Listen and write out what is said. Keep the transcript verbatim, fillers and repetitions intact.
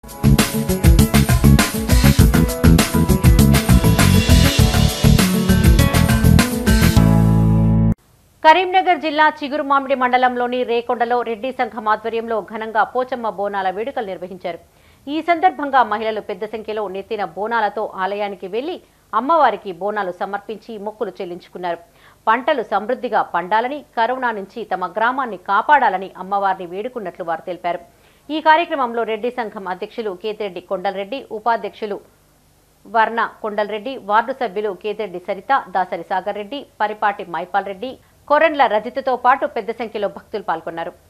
కరీంనగర్ జిల్లా చిగురుమామిడి మండలంలోని రేకొండలో రెడ్డి సంఘం ఆధ్వర్యంలో ఘనంగా పోచమ్మ బోనాల వేడుకలు నిర్వహించారు. ఈ సందర్భంగా మహిళలు పెద్ద సంఖ్యలో నెత్తిన బోనాలతో ఆలయానికి వెళ్లి అమ్మవారికి బోనాలు సమర్పించి మొక్కులు చెల్లించుకున్నారు. పంటలు సమృద్ధిగా పండాలని, కరోనా నుంచి తమ గ్రామాన్ని కాపాడాలని అమ్మవారిని వేడుకున్నట్లు వారు తెలిపారు. ఈ కార్యక్రమంలో రెడ్డి సంఘం అధ్యక్షులు కేతిరెడ్డి కొండలరెడ్డి, ఉపాధ్యక్షులు వర్ణ కొండలరెడ్డి, వార్డు సభ్యులు కేతిరెడ్డి సరిత, దాసరి సాగర్ రెడ్డి, పరిపాటి మైపాల్ రెడ్డి, కొరెండ్ల రజితతో పాటు పెద్ద సంఖ్యలో భక్తులు పాల్గొన్నారు.